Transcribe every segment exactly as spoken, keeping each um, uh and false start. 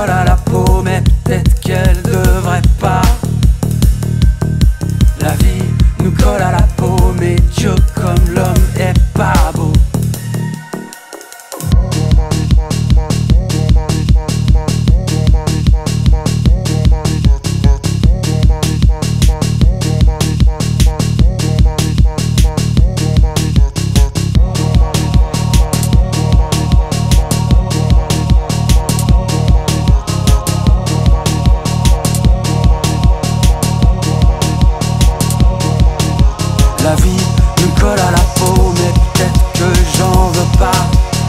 colle à la peau, mais peut-être qu'elle devrait pas. La vie nous colle à la peau, mais Dieu comme l'homme est pas beau. La vie nous colle à la peau, mais peut-être que j'en veux pas.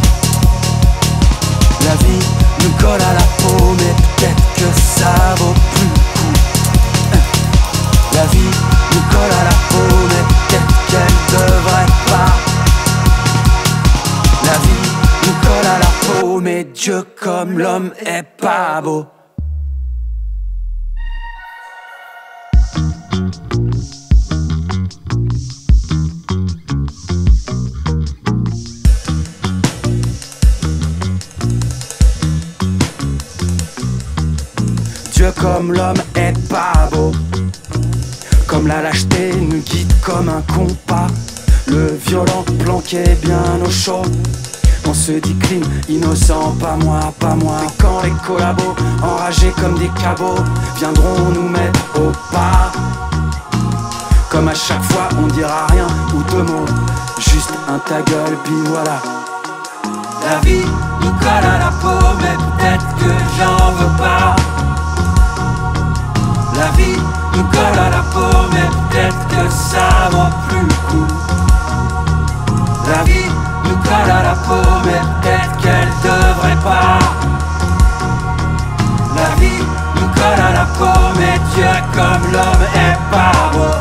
La vie nous colle à la peau, mais peut-être que ça vaut plus le coup. La vie nous colle à la peau, mais peut-être qu'elle devrait pas. La vie nous colle à la peau, mais Dieu comme l'homme est pas beau. Dieu comme l'homme est pas beau. Comme la lâcheté nous guide comme un compas. Le violent planqué bien au chaud. On se dit clean, innocent, pas moi, pas moi. Et quand les collabos, enragés comme des cabots, viendront nous mettre au pas. Comme à chaque fois on dira rien ou deux mots, juste un ta gueule puis voilà. La vie nous colle à la peau, mais peut-être que j'en veux pas. La vie nous colle à la peau, mais peut-être que ça vaut plus le coup. La vie nous colle à la peau, mais peut-être qu'elle devrait pas. La vie nous colle à la peau, mais Dieu comme l'homme est pas beau.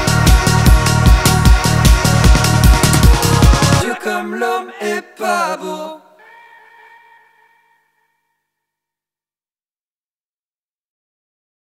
Comme l'homme est pas beau.